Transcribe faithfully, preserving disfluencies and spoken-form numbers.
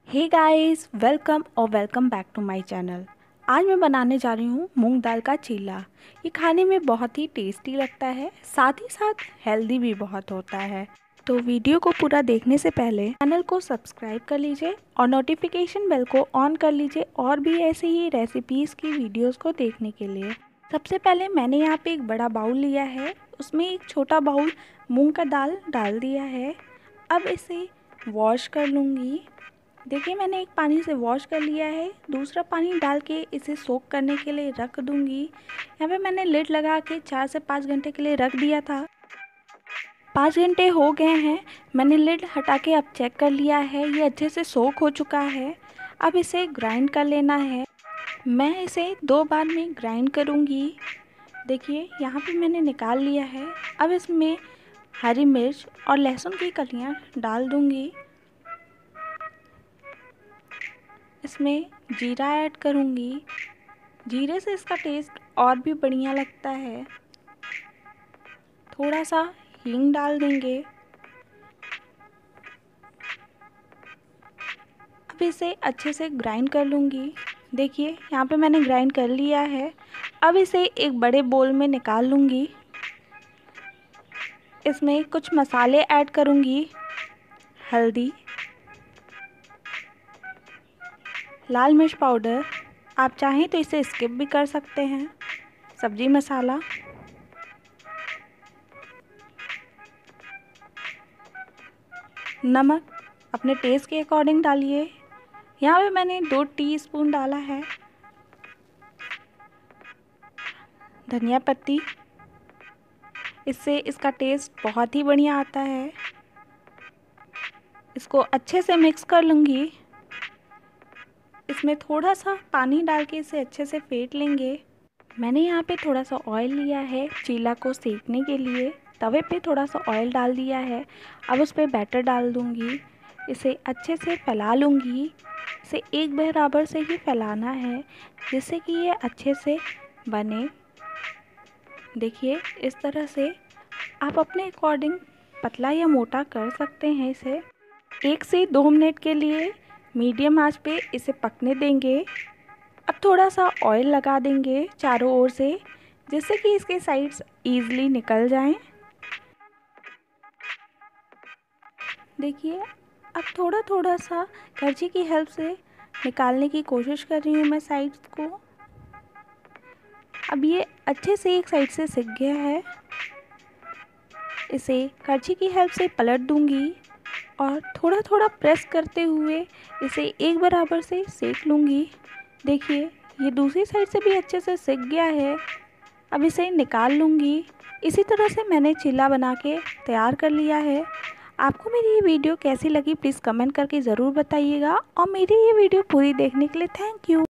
हे guys, welcome और welcome back to my channel. आज मैं बनाने जा रही हूँ मूंग दाल का चीला। ये खाने में बहुत ही टेस्टी लगता है, साथ ही साथ हेल्दी भी बहुत होता है। तो वीडियो को पूरा देखने से पहले चैनल को सब्सक्राइब कर लीजिए और नोटिफिकेशन बेल को ऑन कर लीजिए और भी ऐसे ही रेसिपीज़ की वीडियोस को देखने के लिए। सबसे पहले मैंने यहाँ पे एक बड़ा बाउल लिया है, उसमें एक छोटा बाउल मूंग का दाल डाल दिया है। अब इसे वॉश कर लूँगी। देखिए, मैंने एक पानी से वॉश कर लिया है, दूसरा पानी डाल के इसे सोक करने के लिए रख दूंगी। यहाँ पे मैंने लिड लगा के चार से पाँच घंटे के लिए रख दिया था। पाँच घंटे हो गए हैं, मैंने लिड हटा के अब चेक कर लिया है, ये अच्छे से सोक हो चुका है। अब इसे ग्राइंड कर लेना है। मैं इसे दो बार में ग्राइंड करूँगी। देखिए, यहाँ पे मैंने निकाल लिया है। अब इसमें हरी मिर्च और लहसुन की कलियाँ डाल दूँगी। इसमें जीरा ऐड करूँगी। जीरे से इसका टेस्ट और भी बढ़िया लगता है। थोड़ा सा हींग डाल देंगे। अब इसे अच्छे से ग्राइंड कर लूँगी। देखिए, यहाँ पे मैंने ग्राइंड कर लिया है। अब इसे एक बड़े बोल में निकाल लूँगी। इसमें कुछ मसाले ऐड करूँगी। हल्दी, लाल मिर्च पाउडर, आप चाहें तो इसे स्किप भी कर सकते हैं। सब्जी मसाला, नमक अपने टेस्ट के अकॉर्डिंग डालिए। यहाँ पे मैंने दो टीस्पून डाला है। धनिया पत्ती, इससे इसका टेस्ट बहुत ही बढ़िया आता है। इसको अच्छे से मिक्स कर लूँगी। इसमें थोड़ा सा पानी डाल के इसे अच्छे से फेंट लेंगे। मैंने यहाँ पे थोड़ा सा ऑयल लिया है चीला को सेकने के लिए। तवे पे थोड़ा सा ऑयल डाल दिया है। अब उस पर बैटर डाल दूँगी। इसे अच्छे से फैला लूँगी। इसे एक बराबर से ही फैलाना है जिससे कि ये अच्छे से बने। देखिए, इस तरह से आप अपने अकॉर्डिंग पतला या मोटा कर सकते हैं। इसे एक से दो मिनट के लिए मीडियम आंच पे इसे पकने देंगे। अब थोड़ा सा ऑयल लगा देंगे चारों ओर से जिससे कि इसके साइड्स ईज़िली निकल जाएं। देखिए, अब थोड़ा थोड़ा सा करछी की हेल्प से निकालने की कोशिश कर रही हूँ मैं साइड्स को। अब ये अच्छे से एक साइड से सिक गया है। इसे करछी की हेल्प से पलट दूंगी और थोड़ा थोड़ा प्रेस करते हुए इसे एक बराबर से सेक लूँगी। देखिए, ये दूसरी साइड से भी अच्छे से सिक गया है। अब इसे निकाल लूँगी। इसी तरह से मैंने चीला बना के तैयार कर लिया है। आपको मेरी ये वीडियो कैसी लगी प्लीज़ कमेंट करके ज़रूर बताइएगा और मेरी ये वीडियो पूरी देखने के लिए थैंक यू।